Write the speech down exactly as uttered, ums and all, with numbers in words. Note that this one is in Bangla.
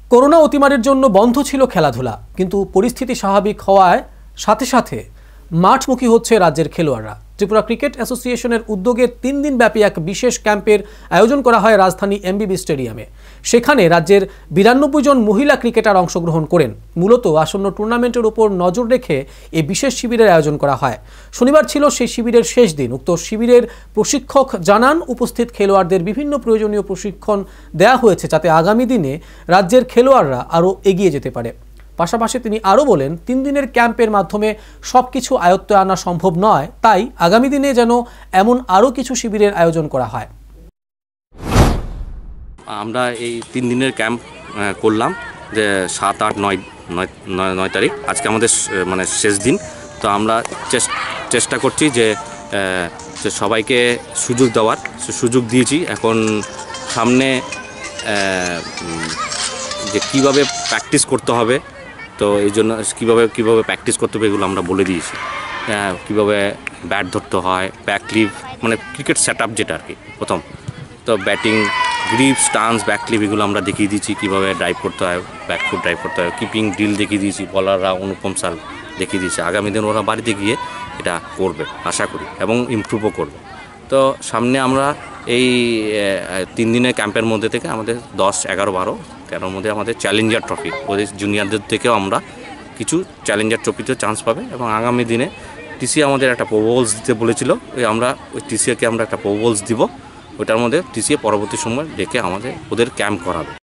করোনা অতিমারির জন্য বন্ধ ছিল খেলাধুলা, কিন্তু পরিস্থিতি স্বাভাবিক হওয়ায় সাথে সাথে মাঠমুখী হচ্ছে রাজ্যের খেলোয়াড়রা। ত্রিপুরা ক্রিকেট অ্যাসোসিয়েশনের উদ্যোগে তিন দিন ব্যাপী এক বিশেষ ক্যাম্পের আয়োজন করা হয় রাজধানী এমবিবি স্টেডিয়ামে। সেখানে রাজ্যের বিরানব্বই জন মহিলা ক্রিকেটার অংশগ্রহণ করেন। মূলত আসন্ন টুর্নামেন্টের উপর নজর রেখে এই বিশেষ শিবিরের আয়োজন করা হয়। শনিবার ছিল সেই শিবিরের শেষ দিন। উক্ত শিবিরের প্রশিক্ষক জানান, উপস্থিত খেলোয়াড়দের বিভিন্ন প্রয়োজনীয় প্রশিক্ষণ দেওয়া হয়েছে যাতে আগামী দিনে রাজ্যের খেলোয়াড়রা আরও এগিয়ে যেতে পারে। পাশাপাশি তিনি আরও বলেন, তিন দিনের ক্যাম্পের মাধ্যমে সবকিছু আয়ত্তে আনা সম্ভব নয়, তাই আগামী দিনে যেন এমন আরও কিছু শিবিরের আয়োজন করা হয়। আমরা এই তিন দিনের ক্যাম্প করলাম, যে সাত আট নয় নয় নয় তারিখ আজকে আমাদের মানে শেষ দিন। তো আমরা চেষ্টা করছি যে সবাইকে সুযোগ দেওয়ার, সুযোগ দিয়েছি। এখন সামনে যে কীভাবে প্র্যাকটিস করতে হবে, তো এই জন্য কীভাবে কীভাবে প্র্যাকটিস করতে হবে এগুলো আমরা বলে দিয়েছি। হ্যাঁ, কীভাবে ব্যাট ধরতে হয়, ব্যাক লিভ মানে ক্রিকেট সেট আপ যেটা আর কি প্রথম, তো batting grip, stance, back leave এগুলো আমরা দেখিয়ে দিয়েছি। কীভাবে ড্রাইভ করতে হয়, ব্যাক ফুট ড্রাইভ করতে হয়, কিপিং ড্রিল দেখিয়ে দিয়েছি। বলাররা অনুপম সাল দেখিয়ে দিয়েছে। আগামী দিন ওরা বাড়িতে গিয়ে এটা করবে আশা করি, এবং ইমপ্রুভও করবে। তো সামনে আমরা এই তিন দিনের ক্যাম্পের মধ্যে থেকে আমাদের দশ এগারো বারো তেরোর মধ্যে আমাদের চ্যালেঞ্জার ট্রফি, ওদের জুনিয়রদের থেকেও আমরা কিছু চ্যালেঞ্জার ট্রফিতে চান্স পাবে। এবং আগামী দিনে টিসি আমাদের একটা প্রপোজালস দিতে বলেছিল, ওই আমরা ওই টিসিকে আমরা একটা প্রপোজালস দিব। ওটার মধ্যে টিসি পরবর্তী সময় ডেকে আমাদের ওদের ক্যাম্প করাবে।